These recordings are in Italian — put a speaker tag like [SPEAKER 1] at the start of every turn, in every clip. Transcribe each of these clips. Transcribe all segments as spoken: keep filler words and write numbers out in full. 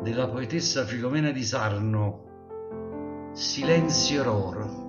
[SPEAKER 1] della poetessa Filomena di Sarno, Silenzio roro.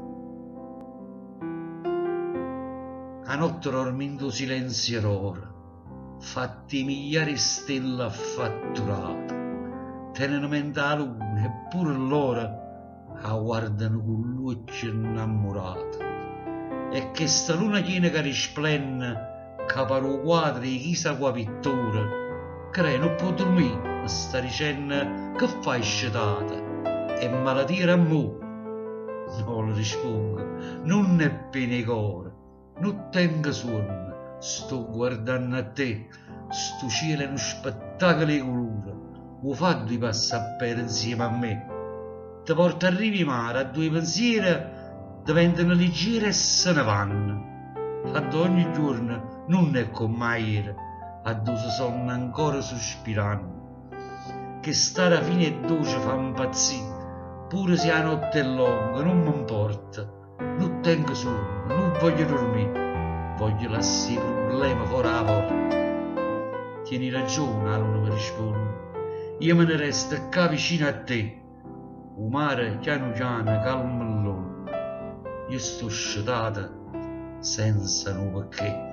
[SPEAKER 1] A notte dormindo silenzio roro, fatti miliari stelle affatturate, tenendo mente la luna, eppure loro la guardano con luce innamorata. E che sta luna piena che risplende, che pare quadri di chissà qua pittura, crei non può dormire, sta dicendo che fai scetata, e malattia a mo. Non le rispondo, non è bene cuore, non tengo sonno, sto guardando a te, sto cielo è uno spettacolo di colore, lo faddo passa per insieme a me, ti porta a rivi mare, a due pensieri diventano leggeri e se ne vanno, ad ogni giorno non è come ieri, a dove sono ancora sospirando, che stare a fine e dolce fa impazzire, pure se la notte è lunga, non mi importa, non tengo sonno, non voglio dormire, voglio lasciare i problemi fuori la porta. Tieni ragione, la luna mi risponde, io me ne resto qua vicino a te, il mare piano piano calma l'onda, io sto scetata senza un perché.